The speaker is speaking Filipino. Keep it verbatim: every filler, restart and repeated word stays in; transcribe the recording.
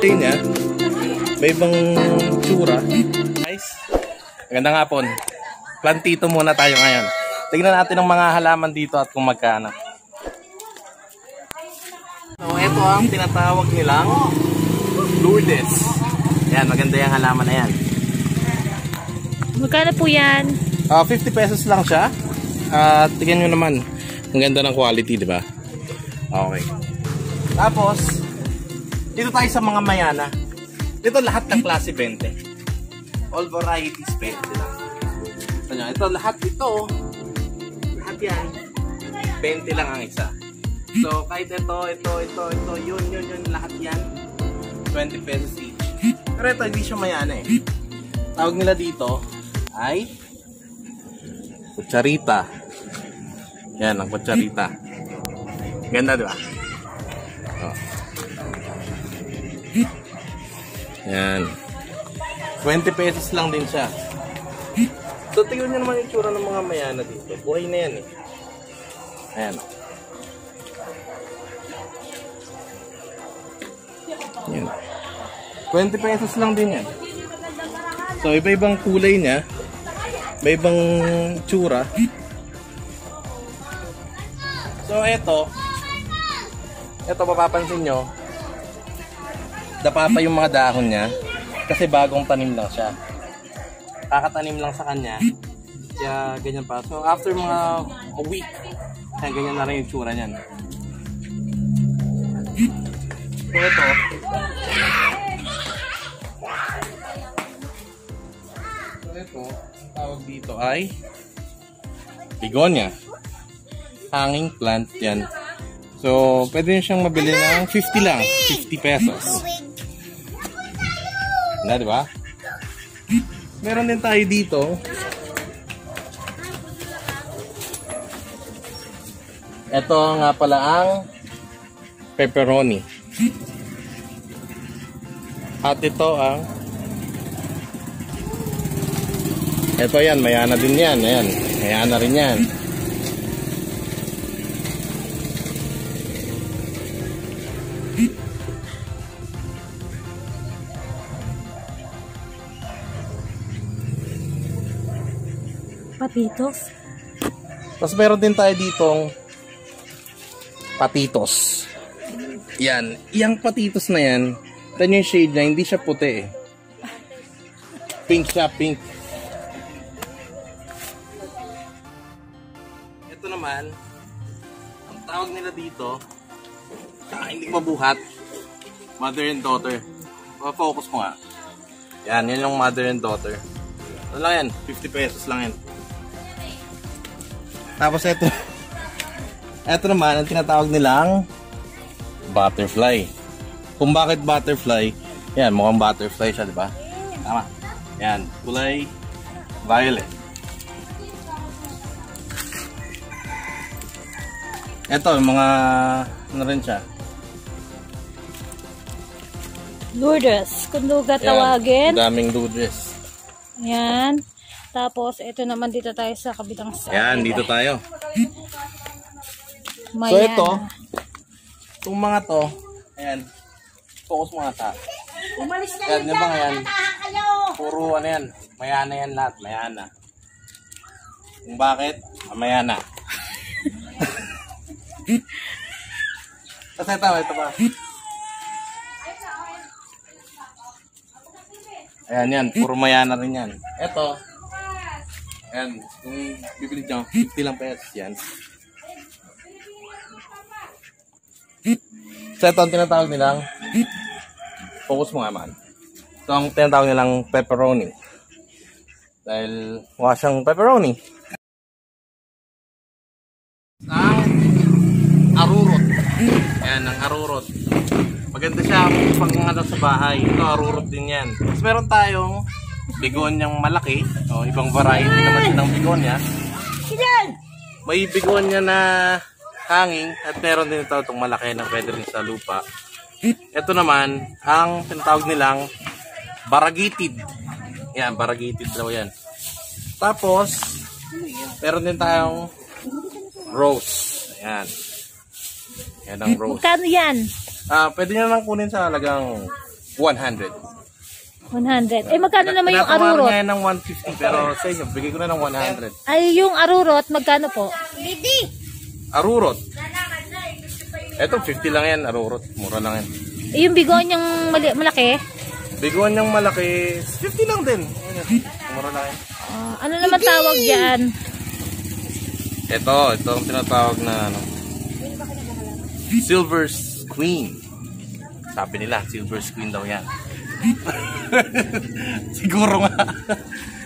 kulay niya. May ibang tsura. Guys, magandang hapon. Plantito muna tayo ngayon. Tignan natin ang mga halaman dito at kung magkano. So, ito ang tinatawag nilang Lourdes. Yan, maganda yung halaman na yan. Magkano po yan? Uh, fifty pesos lang siya. At uh, tignan nyo naman. Ang ganda ng quality, di ba? Okay. Tapos, dito tayo sa mga mayana. Dito lahat ng klase twenty. All varieties twenty lang. Ito, ito lahat ito. Lahat yan. twenty lang ang isa. So, kahit ito, ito, ito, ito, yun, yun, yun, lahat yan. twenty pesos each. Pero ito, hindi siya mayana eh. Tawag nila dito ay kutsarita. Yan, ang kutsarita. Ganda, di ba? Oh. Yan. twenty pesos lang din siya. So, tingnan nyo naman yung tsura ng mga mayana dito. Buhay na yan eh. Ayan. Yan. twenty pesos lang din yan. So, iba-ibang kulay niya. Iba-ibang tsura. So, eto. Eto, mapapansin nyo. Dapa pa yung mga dahon niya. Kasi bagong tanim lang siya. Kakatanim lang sa kanya. Kaya ganyan pa. So, after mga a week, kaya ganyan na rin yung tsura niyan. So, eto. So, eto. Tawag dito ay begonia. Hanging plant yan. So, pwede nyo siyang mabili ng fifty lang. fifty pesos. Na, di ba? Meron din tayo dito. Ito nga pala ang pepperoni. At ito ang ito yan, mayana din yan. Ayan, mayana rin yan. Patitos. Tapos meron din tayo ditong patitos. Yan. Iyang patitos na yan, ito yung shade niya, hindi siya puti eh. Pink siya, pink. Ito naman, ang tawag nila dito, ah, hindi mabuhat, mother and daughter. Focus mo nga. Yan, yan yung mother and daughter. Ano lang yan? fifty pesos lang yan. Tapos ito, ito naman ang tinatawag nilang butterfly. Kung bakit butterfly, yan, mukhang butterfly siya, di ba? Tama. Yan, kulay violet. Ito, yung mga, ano rin siya? Lourdes, kung luga tawagin. Yan, daming Lourdes. Yan. Tapos, ito naman dito tayo sa kabilang side. Yan, dito tayo. Mayana. So, ito, itong mga to, ayan, focus mo nga sa. Umalis na Yan, yun ba dyan, yan? kayo. Puro ano yan, mayana yan lahat, mayana. Kung bakit? Ah, mayana. Kasi ito, ito pa. Ayan yan, puro mayana rin yan. Ito, ayan, kung bibili nyo, fifty lang pesos yan. So ito ang tinatawag nilang, focus mo nga man. Ito ang tinatawag nilang pepperoni. Dahil mukha siyang pepperoni. Ang arurot. Ayan, ang arurot. Maganda siya pag ano sa bahay. Ito, arurot din yan. Tapos meron tayong begonyang malaki. O, ibang variety naman siya ng begonia. May begonia na hanging at meron din ito itong malaki na pwede rin sa lupa. Ito naman, ang tinatawag nilang variegated. Yan, variegated daw yan. Tapos, meron din tayong rose. Ayan. Yan ang rose. Magkano yan? Ah, pwede nyo lang kunin sa halagang one hundred. one hundred. Eh, magkano naman yung Pinapamahal arurot? ngayon ng one fifty, pero sa inyo, bigay ko na ng one hundred. Ay, yung arurot, magkano po? Arurot. Eto, fifty lang yan, arurot. Mura lang yan. Eh, yung bigonyang mali- malaki? Biguan niyang malaki, fifty lang din. Mura lang yan. Ah, ano naman tawag dyan? Ito, ito ang tinatawag na ano, Silver Queen. Sabi nila, Silver Queen daw yan. Siguro nga.